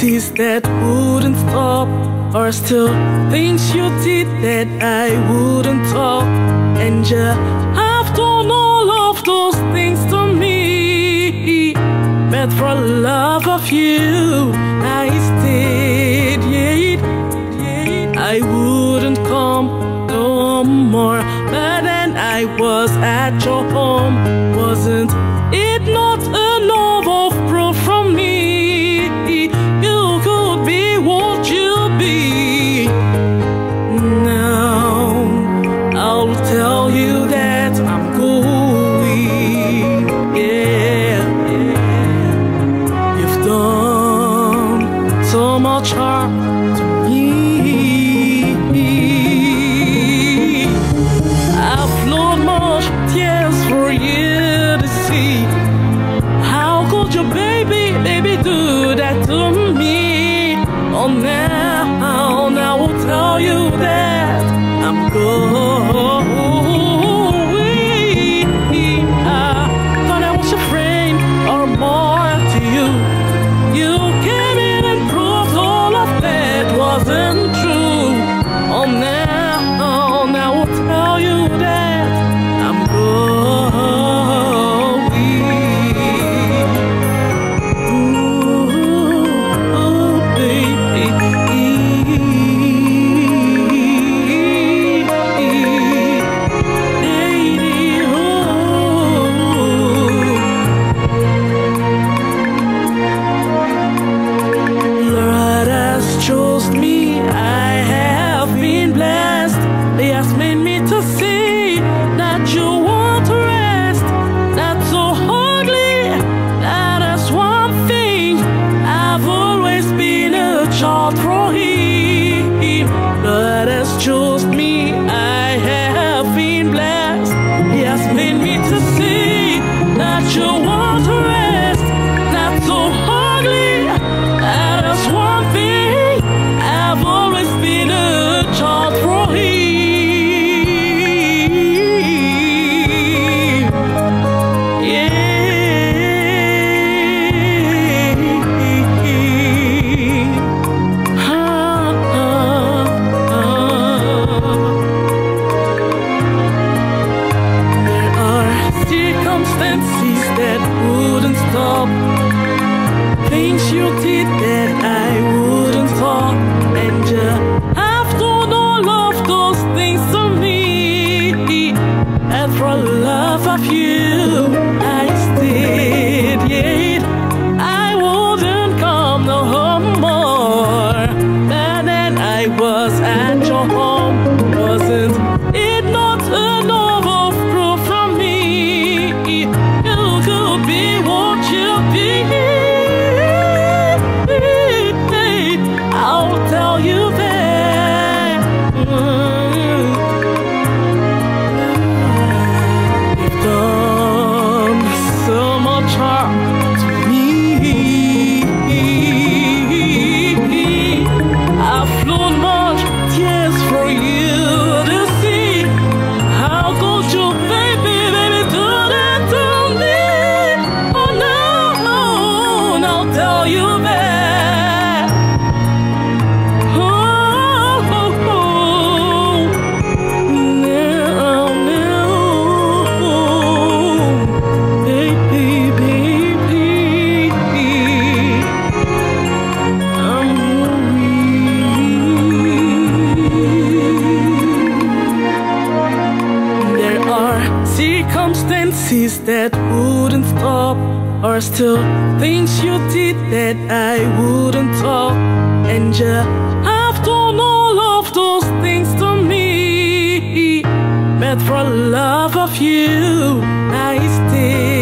circumstances that wouldn't stop, or still things you did that I wouldn't talk. And you have done all of those things to me, but for love of you I stayed. I wouldn't come no more, but then I was at your home. Wasn't it not enough of proof from me? You could be what you be. Now I'll tell you that I'm going. Yeah. You've done so much harm to me. I've flowed much tears for you to see. How could your baby do that to me? Oh, now I will tell you that I'm going. I thought I was a friend or more to you. You came in and proved all of that wasn't true. Oh, now I will tell you that I'm going. Ooh, baby. Lord has chose me, I have been blessed. He has made me to see that you want to rest. That's so ugly, that is one thing. I've always been a child for him. Lord has chose me, I have been blessed. He has made me to see that you want to rest. That's so ugly, that is one thing. I've always been a child for him. Yeah. There are circumstances that wouldn't stop, things you did that I wouldn't talk. And you have done all of those things to me, and for love of you I stayed. I wouldn't come no more, but then I was at your home. Wasn't it not enough of proof from me? You could be what you be. I'll tell you that. You've done so much harm to me. I've flown much tears for you to see. How could you, baby, do that to me? Oh, no, I'll tell you that. Circumstances that wouldn't stop, or still things you did that I wouldn't talk. And you have done all of those things to me, but for love of you I stay.